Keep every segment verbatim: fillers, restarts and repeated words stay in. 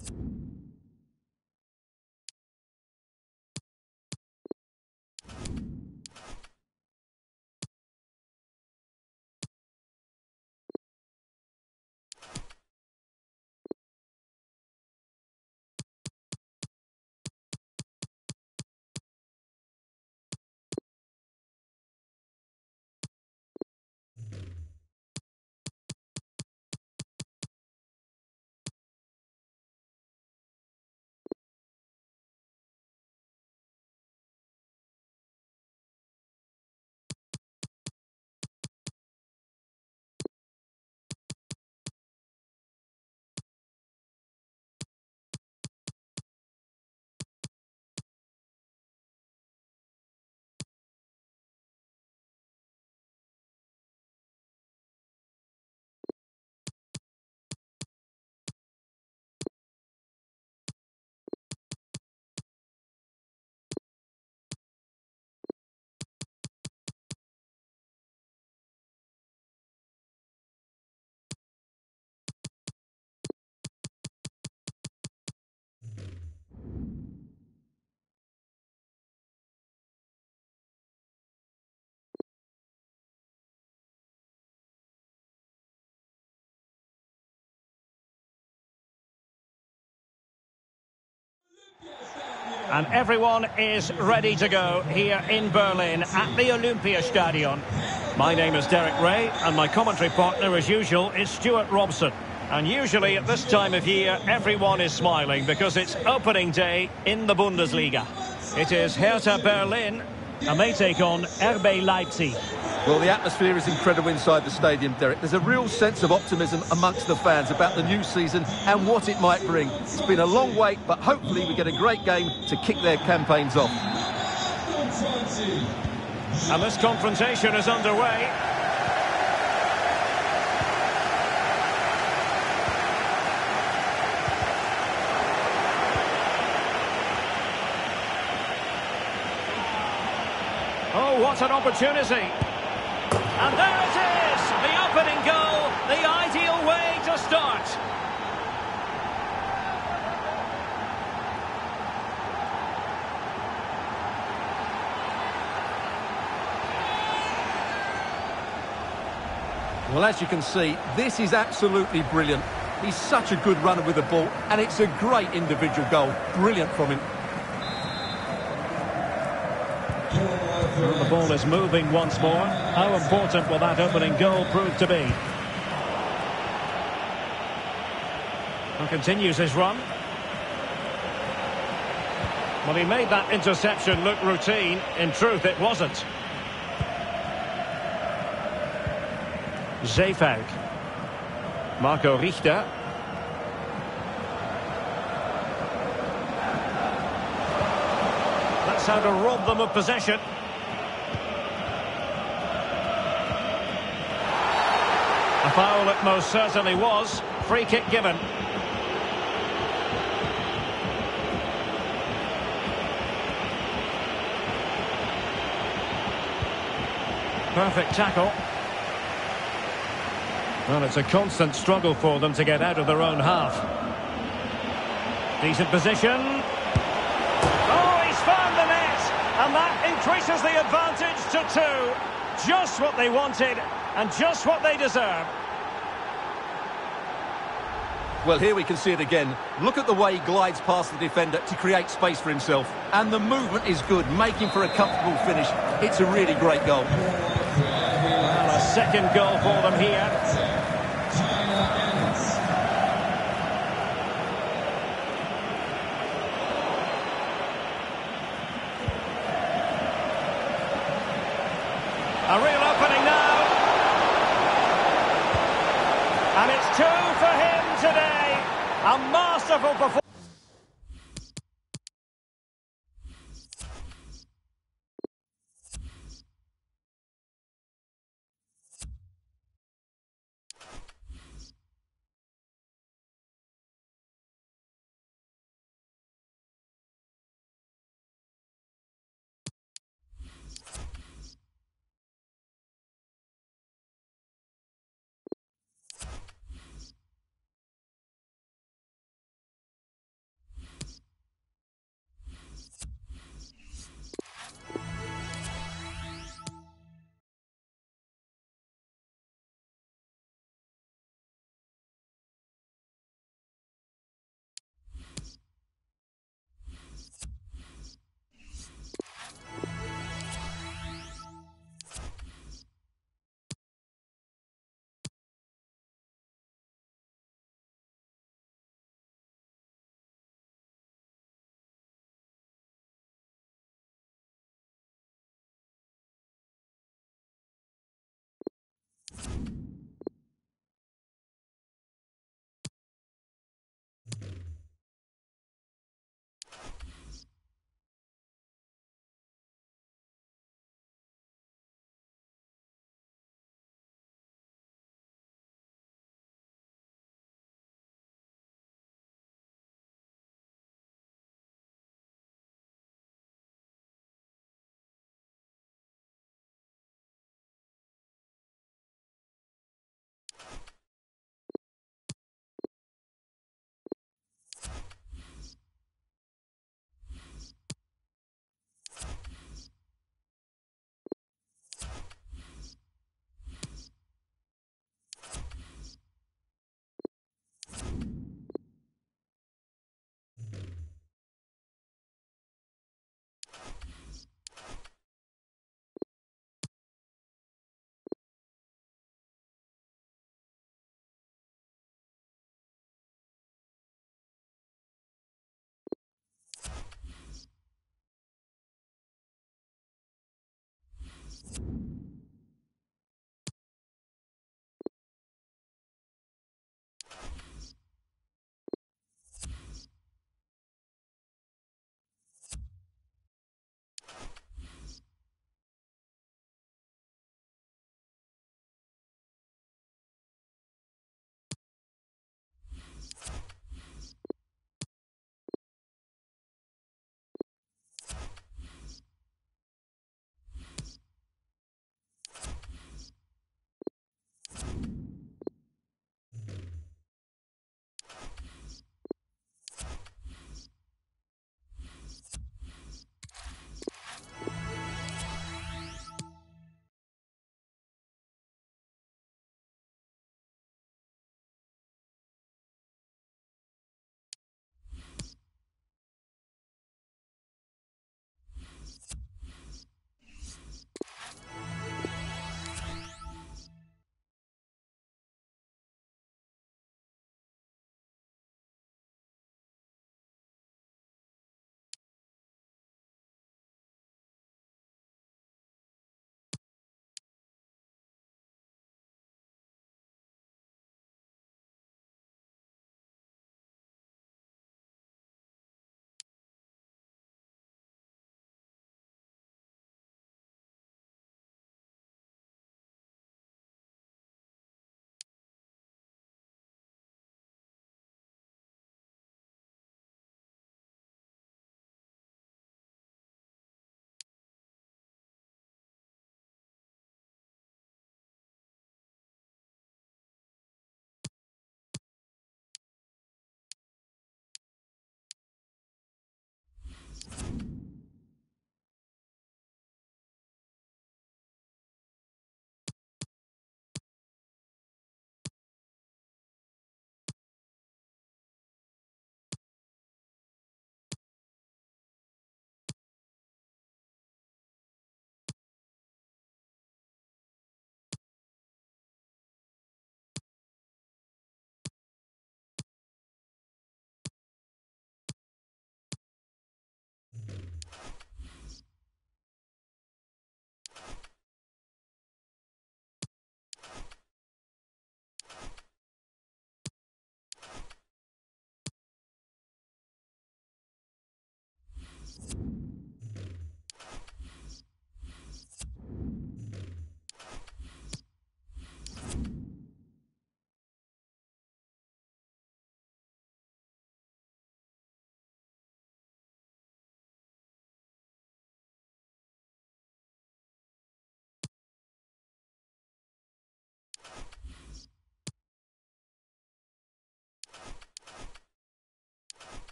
And everyone is ready to go here in Berlin at the Olympiastadion. My name is Derek Ray, and my commentary partner, as usual, is Stuart Robson. And usually at this time of year, everyone is smiling because it's opening day in the Bundesliga. It is Hertha Berlin, and they take on R B Leipzig. Well, the atmosphere is incredible inside the stadium, Derek. There's a real sense of optimism amongst the fans about the new season and what it might bring. It's been a long wait, but hopefully we get a great game to kick their campaigns off. And this confrontation is underway. Oh, what an opportunity. And there it is, the opening goal, the ideal way to start. Well, as you can see, this is absolutely brilliant. He's such a good runner with the ball, and it's a great individual goal. Brilliant from him. Well, the ball is moving once more. How important will that opening goal prove to be? And continues his run. Well, he made that interception look routine. In truth, it wasn't. Zeefuik. Marco Richter. That's how to rob them of possession. A foul it most certainly was. Free kick given. Perfect tackle. Well, it's a constant struggle for them to get out of their own half. Decent position. Oh, he's found the net! And that increases the advantage to two. Just what they wanted and just what they deserve. Well, here we can see it again. Look at the way he glides past the defender to create space for himself. And the movement is good, making for a comfortable finish. It's a really great goal. Well, a second goal for them here. A real opening now. And it's two for him today. A masterful performance.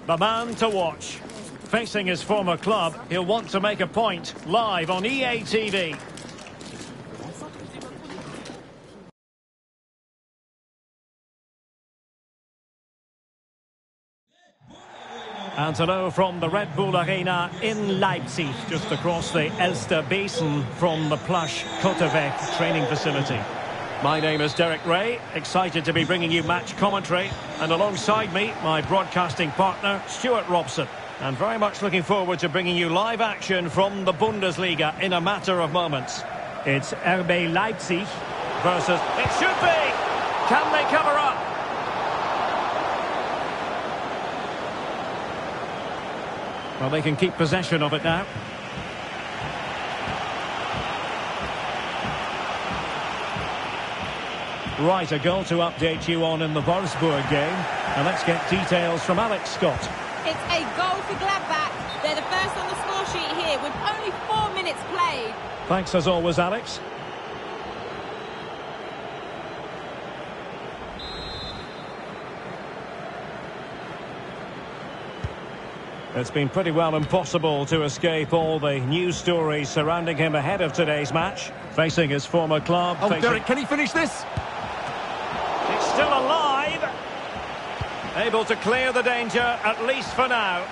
the man to watch. Facing his former club, he'll want to make a point. Live on E A T V. And hello from the Red Bull Arena in Leipzig, just across the Elster Basin from the plush Kotterweg training facility. My name is Derek Ray, excited to be bringing you match commentary, and alongside me, my broadcasting partner, Stuart Robson. And very much looking forward to bringing you live action from the Bundesliga in a matter of moments. It's R B Leipzig versus... It should be! Can they cover up? Well, they can keep possession of it now. Right, a goal to update you on in the Wolfsburg game. And let's get details from Alex Scott. It's a goal for Gladbach. They're the first on the score sheet here with only four minutes played. Thanks as always, Alex. It's been pretty well impossible to escape all the news stories surrounding him ahead of today's match. Facing his former club. Oh, facing... Derek, can he finish this? It's still alive. Able to clear the danger, at least for now.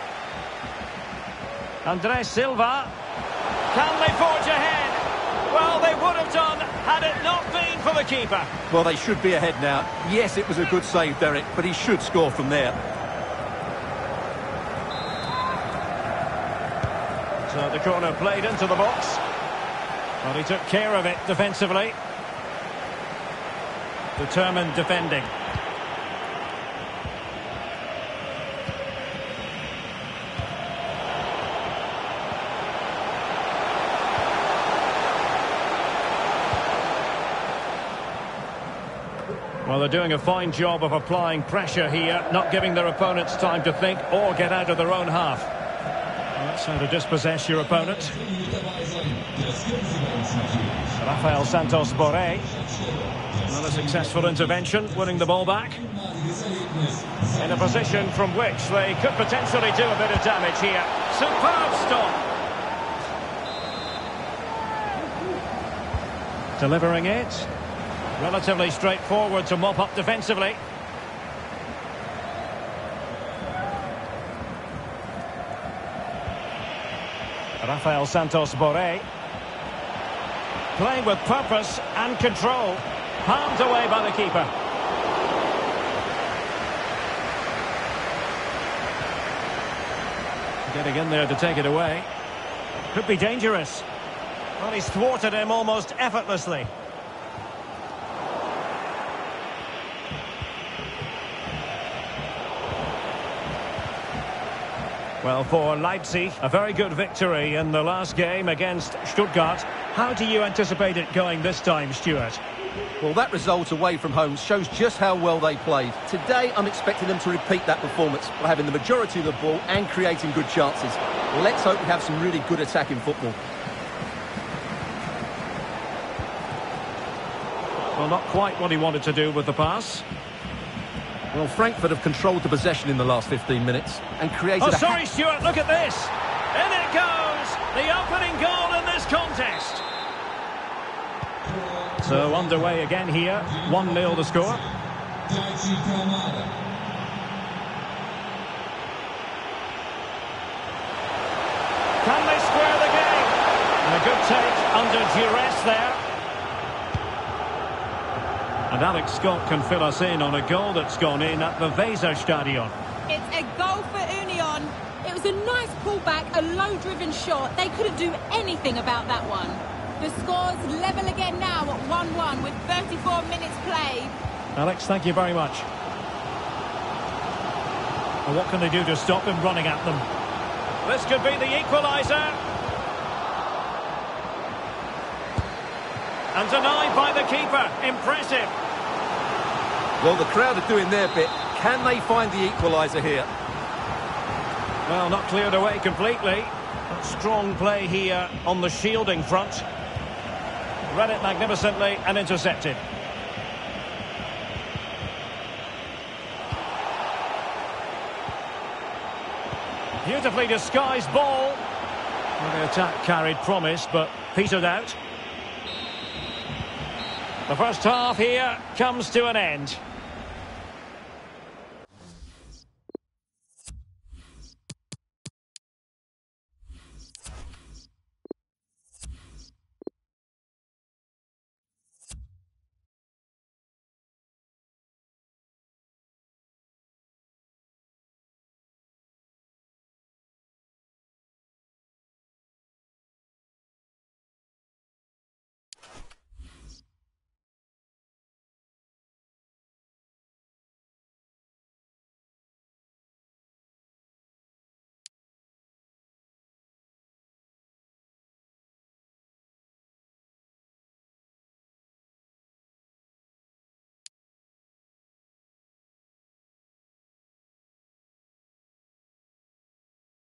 Andres Silva. Can they forge ahead? Well, they would have done had it not been for the keeper. Well, they should be ahead now. Yes, it was a good save, Derek, but he should score from there. So the corner played into the box. Well, he took care of it defensively. Determined defending. Well, they're doing a fine job of applying pressure here, not giving their opponents time to think or get out of their own half. That's how to dispossess your opponent. Rafael Santos Borré. Another successful intervention, winning the ball back. In a position from which they could potentially do a bit of damage here. Superb stop. Delivering it. Relatively straightforward to mop up defensively. Rafael Santos Borré. Playing with purpose and control. Palmed away by the keeper. Getting in there to take it away. Could be dangerous. Well, he's thwarted him almost effortlessly. Well, for Leipzig, a very good victory in the last game against Stuttgart. How do you anticipate it going this time, Stuart? Well, that result away from home shows just how well they played. Today, I'm expecting them to repeat that performance by having the majority of the ball and creating good chances. Let's hope we have some really good attacking football. Well, not quite what he wanted to do with the pass. Well, Frankfurt have controlled the possession in the last fifteen minutes and created Oh, a... sorry, Stuart, look at this. In it goes. The opening goal in this contest. So underway again here. one nil the score. Can they square the game? And a good take under duress there. And Alex Scott can fill us in on a goal that's gone in at the Weserstadion. It's a goal for Union. It was a nice pullback, a low-driven shot. They couldn't do anything about that one. The score's level again now at one one with thirty-four minutes played. Alex, thank you very much. Well, what can they do to stop him running at them? This could be the equaliser. And denied by the keeper. Impressive. Well, the crowd are doing their bit. Can they find the equaliser here? Well, not cleared away completely. Strong play here on the shielding front. Read it magnificently and intercepted. Beautifully disguised ball. Well, the attack carried promise, but petered out. The first half here comes to an end.